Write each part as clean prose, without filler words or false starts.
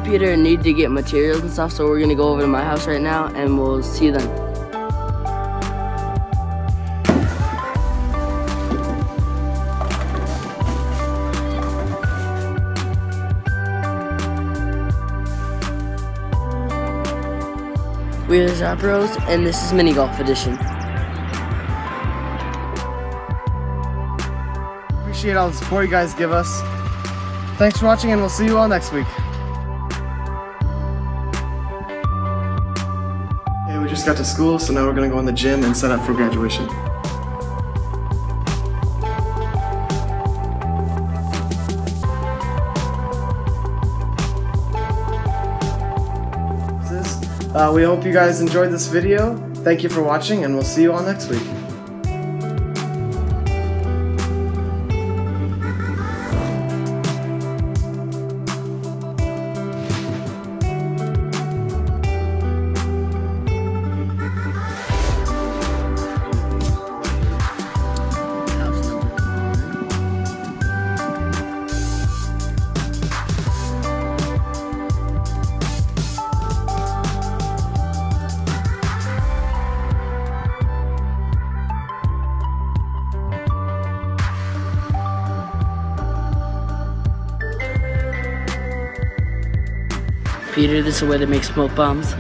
Peter need to get materials and stuff, so we're gonna go over to my house right now, and we'll see you then. We are the Zappros, and this is Mini Golf Edition. Appreciate all the support you guys give us. Thanks for watching, and we'll see you all next week. Hey, we just got to school, so now we're gonna go in the gym and set up for graduation. We hope you guys enjoyed this video. Thank you for watching, and we'll see you all next week. Peter, this is where they make smoke bombs.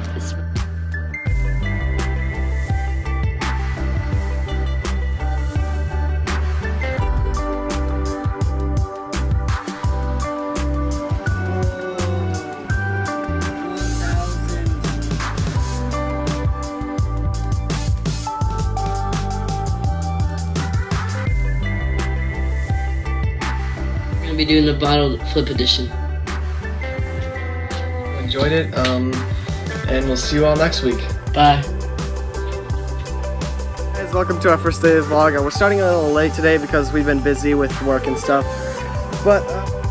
We're gonna be doing the bottle flip edition. Enjoyed it, and we'll see you all next week. Bye. Guys, welcome to our first day of the vlog. We're starting a little late today because we've been busy with work and stuff. But,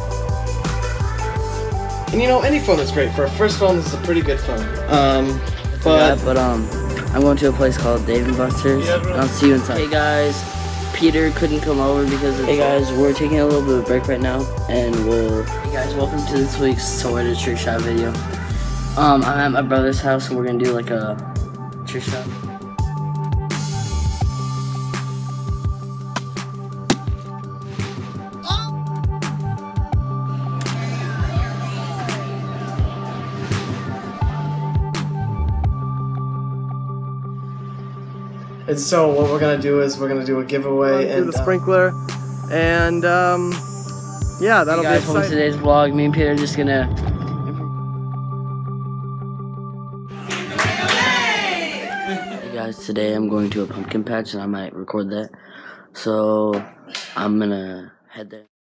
and you know, any phone is great. For a first phone, this is a pretty good phone. I'm going to a place called Dave & Buster's. I'll see you inside. Hey guys, Peter couldn't come over because hey guys, we're taking a little bit of a break right now, and hey guys, welcome to this week's Toy to Trick Shot video. I'm at my brother's house, and we're gonna do like a trick shot. And so what we're gonna do is we're gonna do a giveaway and the sprinkler, and yeah, that'll be exciting. From today's vlog, me and Peter are just gonna. Hey guys, today I'm going to a pumpkin patch, and I might record that, so I'm gonna head there.